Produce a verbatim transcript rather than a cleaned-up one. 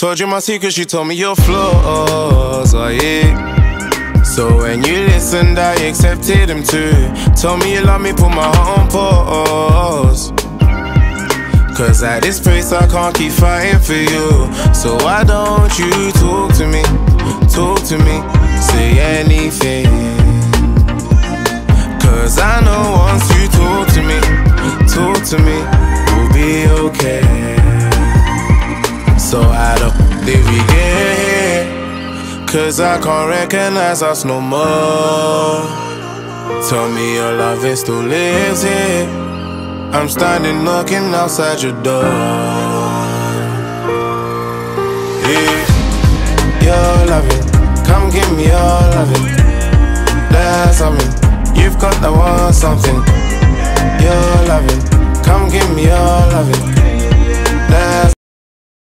Told you my secrets, you told me your flaws, oh yeah. So when you listened, I accepted them too. Told me you love me, put my heart on pause. Cause at this place I can't keep fighting for you. So why don't you talk to me, talk to me, say anything. Cause I know once you talk to me, talk to me, we'll be okay. So how the did we get here? Cause I can't recognize us no more. Tell me your love is still lives here. I'm standing knocking outside your door. Yeah, your loving, come give me your loving. That's something, you've got the one something. Your loving,